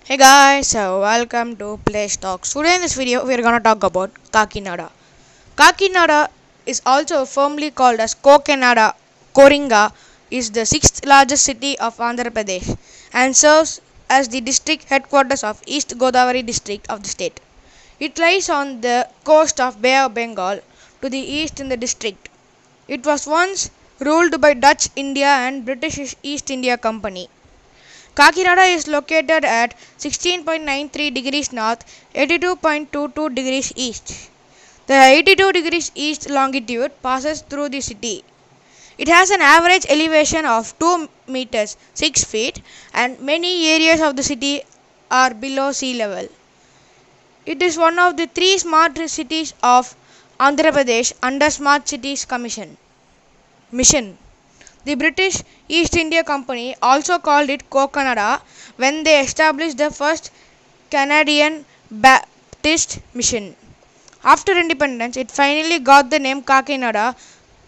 Hey guys, so welcome to Play Talks. Today in this video, we are gonna talk about Kakinada. Kakinada is also firmly called as Kokenada. Koringa is the sixth largest city of Andhra Pradesh and serves as the district headquarters of East Godavari district of the state. It lies on the coast of Bay of Bengal to the east in the district. It was once ruled by Dutch India and British East India Company. Kakinada is located at 16.93 degrees north, 82.22 degrees east. The 82 degrees east longitude passes through the city. It has an average elevation of 2 meters 6 feet and many areas of the city are below sea level. It is one of the three smart cities of Andhra Pradesh under Smart Cities Mission. The British East India Company also called it Kokanada when they established the first Canadian Baptist mission. After independence, it finally got the name Kakinada.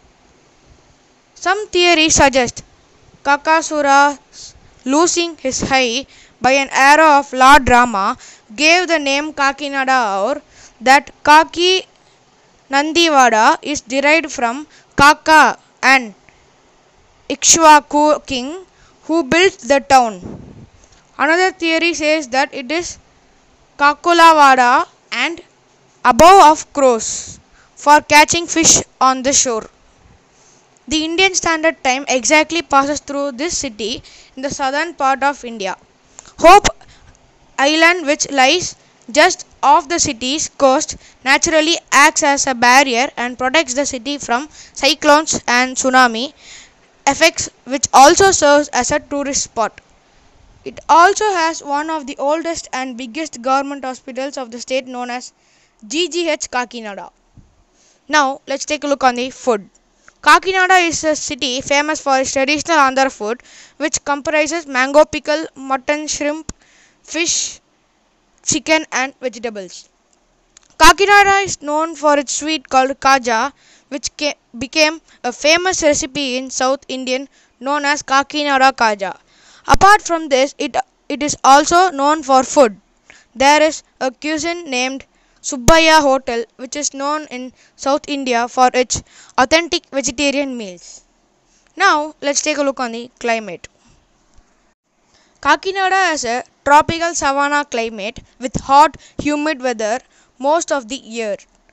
Some theories suggest Kakasura losing his eye by an arrow of Lord Rama gave the name Kakinada, or that Kaki Nandivada is derived from Kaka and Ikshwaku king who built the town. Another theory says that it is Kakulavada and above of crows for catching fish on the shore. The Indian Standard Time exactly passes through this city in the southern part of India. Hope Island, which lies just off the city's coast, naturally acts as a barrier and protects the city from cyclones and tsunami effects, which also serves as a tourist spot. It also has one of the oldest and biggest government hospitals of the state known as GGH Kakinada. Now let's take a look on the food. Kakinada is a city famous for its traditional Andhra food, which comprises mango pickle, mutton, shrimp, fish, chicken and vegetables. Kakinada is known for its sweet called kaja, which became a famous recipe in South Indian known as Kakinada Kaja. Apart from this, it is also known for food. There is a cuisine named Subbaya Hotel, which is known in South India for its authentic vegetarian meals. Now, let's take a look on the climate. Kakinada has a tropical savanna climate with hot, humid weather most of the year.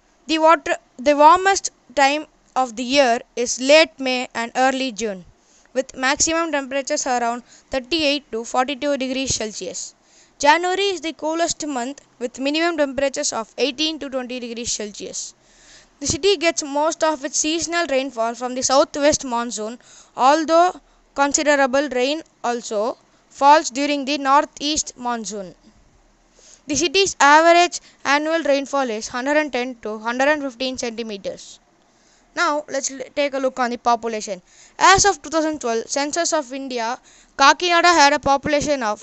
The warmest time of the year is late May and early June, with maximum temperatures around 38 to 42 degrees Celsius. January is the coolest month with minimum temperatures of 18 to 20 degrees Celsius. The city gets most of its seasonal rainfall from the southwest monsoon, although considerable rain also falls during the northeast monsoon. The city's average annual rainfall is 110 to 115 centimeters. Now let's take a look on the population. As of 2012 census of India, Kakinada had a population of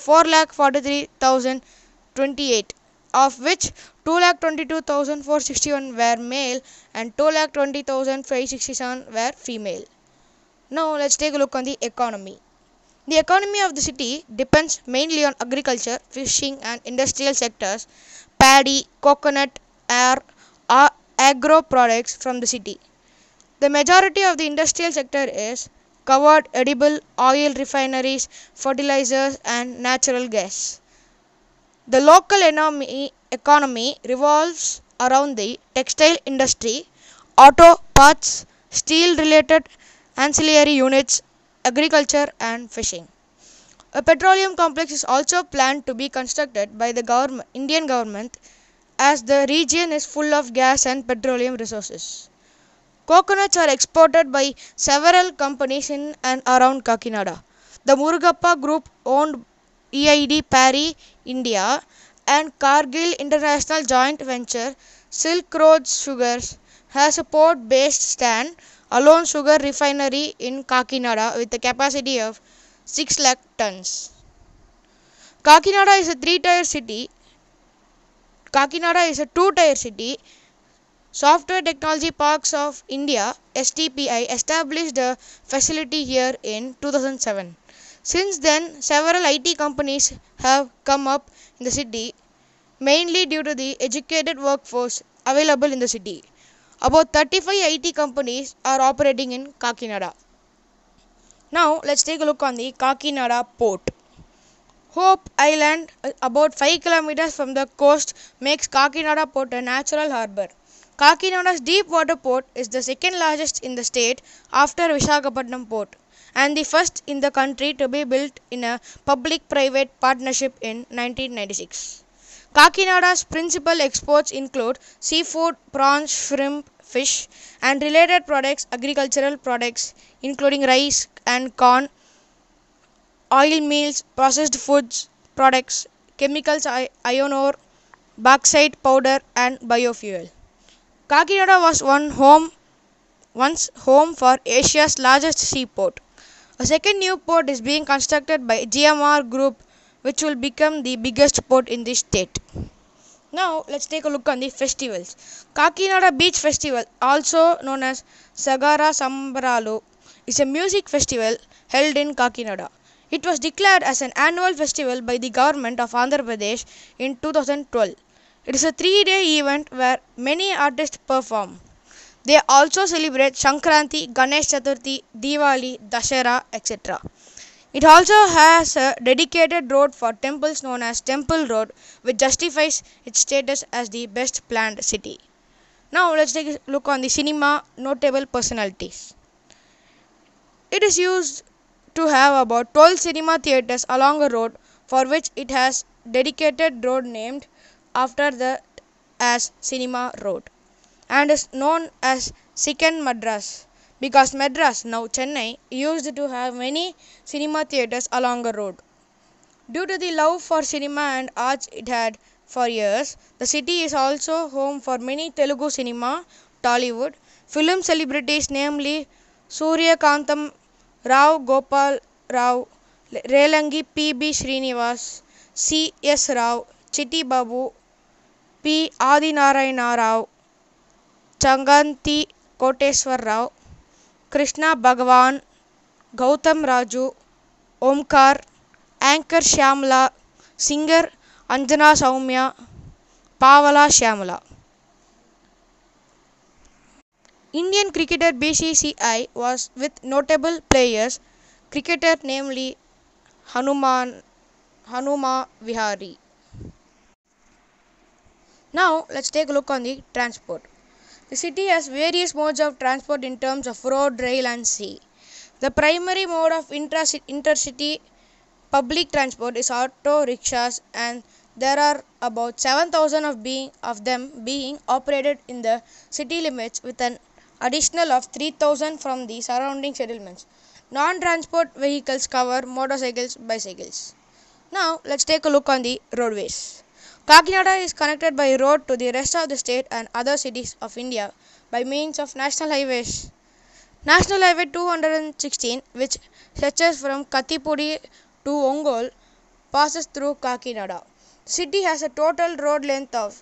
4,43,028, of which 2,22,461 were male and 2,20,567 were female. Now let's take a look on the economy. The economy of the city depends mainly on agriculture, fishing and industrial sectors. Paddy, coconut are agro products from the city. The majority of the industrial sector is covered edible oil refineries, fertilizers and natural gas. The local economy revolves around the textile industry, auto parts, steel related ancillary units, agriculture and fishing. A petroleum complex is also planned to be constructed by the Indian government, as the region is full of gas and petroleum resources. Coconuts are exported by several companies in and around Kakinada. The Murugappa Group owned EID Parry India and Cargill International Joint Venture Silk Road Sugars has a port-based stand alone sugar refinery in Kakinada with a capacity of 6 lakh tons. Kakinada is a two-tier city. Software Technology Parks of India (STPI) established a facility here in 2007. Since then, several IT companies have come up in the city, mainly due to the educated workforce available in the city. About 35 IT companies are operating in Kakinada. Now, let's take a look on the Kakinada port. Hope Island, about 5 kilometers from the coast, makes Kakinada Port a natural harbour. Kakinada's deep water port is the second largest in the state after Visakhapatnam Port and the first in the country to be built in a public private partnership in 1996. Kakinada's principal exports include seafood, prawns, shrimp, fish, and related products, agricultural products including rice and corn, oil mills, processed foods products, chemicals, iron ore, bauxite powder, and biofuel. Kakinada was once home for Asia's largest seaport. A second new port is being constructed by GMR Group, which will become the biggest port in the state. Now, let's take a look on the festivals. Kakinada Beach Festival, also known as Sagara Sambralu, is a music festival held in Kakinada. It was declared as an annual festival by the government of Andhra Pradesh in 2012. It is a 3-day event where many artists perform. They also celebrate Sankranti, Ganesh Chaturthi, Diwali, Dashera, etc. It also has a dedicated road for temples known as Temple Road, which justifies its status as the best planned city. Now let's take a look on the cinema notable personalities. It is used to have about 12 cinema theatres along a road for which it has dedicated road named after that as Cinema Road and is known as Second Madras because Madras, now Chennai, used to have many cinema theatres along a road. Due to the love for cinema and arts it had for years, the city is also home for many Telugu cinema, Tollywood, film celebrities namely Surya Kantam Rao Gopal Rao, Relangi P.B. Srinivas, C.S. Rao, Chitti Babu, P. Adinarayana Rao, Changanti Koteswar Rao, Krishna Bhagavan, Gautam Raju, Omkar, Anchor Shyamala, singer Anjana Saumya, Pavala Shyamala. Indian cricketer BCCI was with notable players, cricketer namely Hanuma Vihari. Now let's take a look on the transport. The city has various modes of transport in terms of road, rail and sea. The primary mode of intercity public transport is auto rickshaws and there are about 7,000 of them being operated in the city limits with an additional of 3,000 from the surrounding settlements. Non-transport vehicles cover motorcycles, bicycles. Now let's take a look on the roadways. Kakinada is connected by road to the rest of the state and other cities of India by means of national highways. National Highway 216, which stretches from Kathipudi to Ongole, passes through Kakinada. The city has a total road length of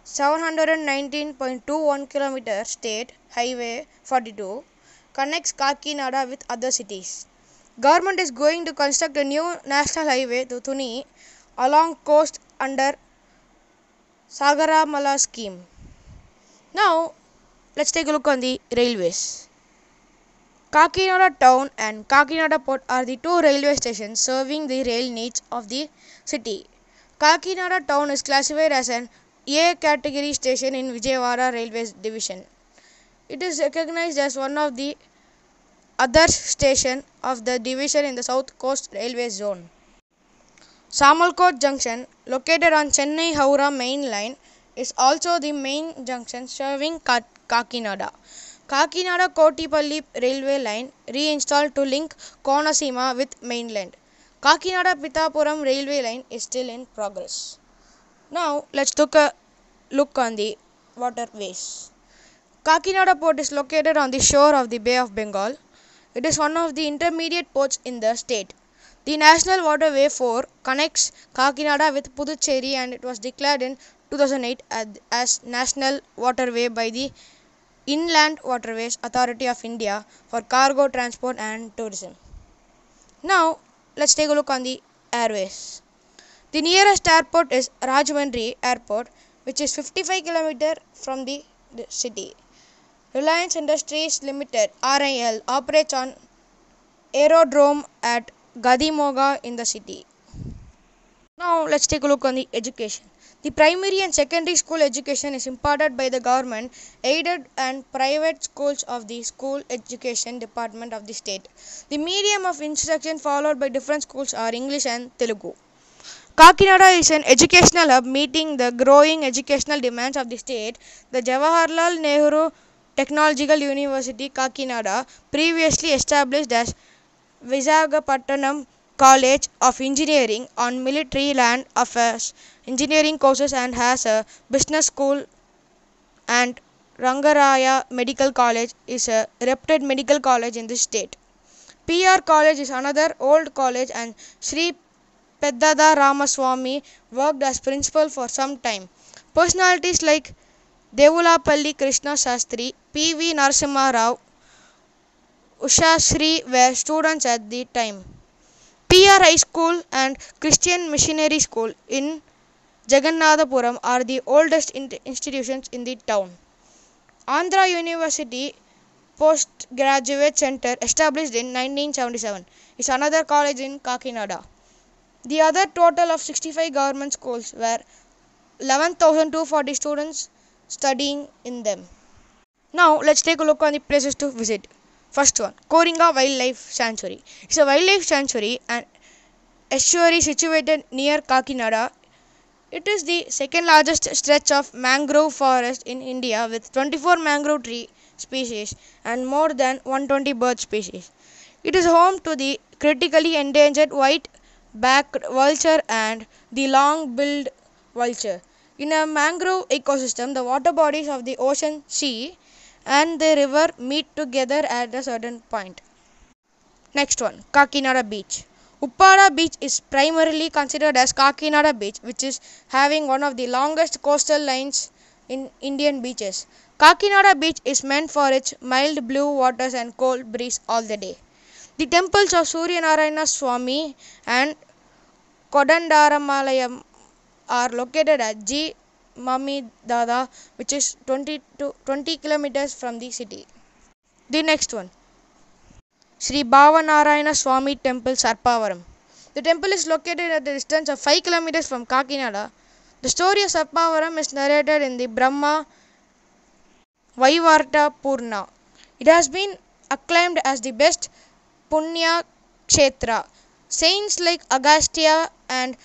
719.21 km. State Highway 42 connects Kakinada with other cities. Government is going to construct a new national highway to Thuni along coast under Sagaramala scheme. Now let's take a look on the railways. Kakinada town and Kakinada port are the two railway stations serving the rail needs of the city. Kakinada town is classified as an A category station in Vijayawada Railways division. It is recognized as one of the other station of the division in the South Coast Railway Zone. Samalkot Junction, located on Chennai-Howrah main line, is also the main junction serving Kakinada. Kakinada Kotipalli railway line reinstalled to link Konasima with mainland. Kakinada Pitapuram railway line is still in progress. Now let's take a look on the waterways. Kakinada port is located on the shore of the Bay of Bengal. It is one of the intermediate ports in the state. The National Waterway 4 connects Kakinada with Puducherry and it was declared in 2008 as National Waterway by the Inland Waterways Authority of India for cargo transport and tourism. Now let's take a look on the airways. The nearest airport is Rajahmundry Airport, which is 55 km from the city. Reliance Industries Limited (RIL) operates on aerodrome at Gadimoga in the city. Now let's take a look on the education. The primary and secondary school education is imparted by the government aided and private schools of the School Education Department of the state. The medium of instruction followed by different schools are English and Telugu. Kakinada is an educational hub meeting the growing educational demands of the state. The Jawaharlal Nehru Technological University, Kakinada, previously established as Visakhapatnam College of Engineering on military land, offers engineering courses and has a business school, and Rangaraya Medical College is a reputed medical college in the state. PR College is another old college, and Sri Peddada Ramaswamy worked as principal for some time. Personalities like Devulapalli Krishna Shastri, P.V. Narasimha Rao, Usha Sri were students at the time. PR High School and Christian Missionary School in Jagannathapuram are the oldest institutions in the town. Andhra University Postgraduate Center, established in 1977, is another college in Kakinada. The other total of 65 government schools were 11,240 students studying in them. Now let's take a look on the places to visit. First one, Koringa Wildlife Sanctuary. It's a wildlife sanctuary and estuary situated near Kakinada. It is the second largest stretch of mangrove forest in India with 24 mangrove tree species and more than 120 bird species. It is home to the critically endangered white-backed vulture and the long-billed vulture. In a mangrove ecosystem, the water bodies of the ocean, sea, and the river meet together at a certain point. Next one, Kakinada Beach. Uppada Beach is primarily considered as Kakinada Beach, which is having one of the longest coastal lines in Indian beaches. Kakinada Beach is meant for its mild blue waters and cold breeze all the day. The temples of Suryanarayana Swami and Kodandaramalayam are located at G. Mamidada, which is 20 kilometers from the city. The next one, Sri Bhavanarayana Swami Temple, Sarpavaram. The temple is located at a distance of 5 kilometers from Kakinada. The story of Sarpavaram is narrated in the Brahma Vaivarta Purna. It has been acclaimed as the best Punya Kshetra. Saints like Agastya and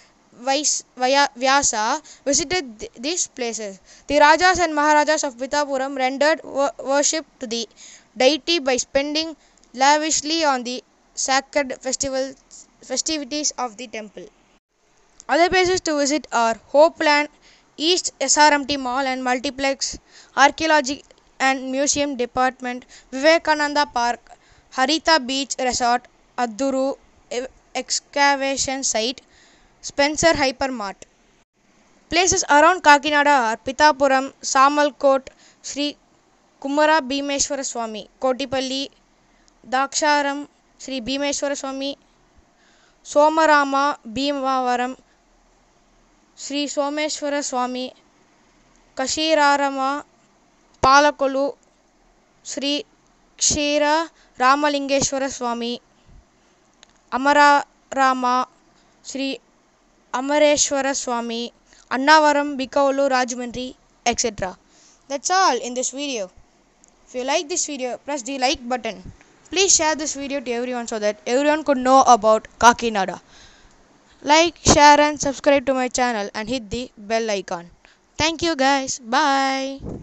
Vyasa visited these places. The Rajas and Maharajas of Pitapuram rendered worship to the deity by spending lavishly on the sacred festivities of the temple. Other places to visit are Hopeland, East SRMT Mall and Multiplex, Archaeology and Museum Department, Vivekananda Park, Harita Beach Resort, Adduru Excavation Site, Spencer Hypermart. Places around Kakinada are Pitapuram, Samalkot, Sri Kumara Bhimeshwara Swami, Kotipalli, Daksharam, Sri Bhimeshwara Swami, Somarama Bhimavaram, Sri Someshwara Swami, Kashirarama, Palakolu, Sri Kshira Ramalingeshwara Swami, Amararama, Sri Amareshwara Swami, Annavaram, Bikavolu, Rajahmundry, etc. That's all in this video. If you like this video, press the like button. Please share this video to everyone so that everyone could know about Kakinada. Like, share and subscribe to my channel and hit the bell icon. Thank you guys. Bye.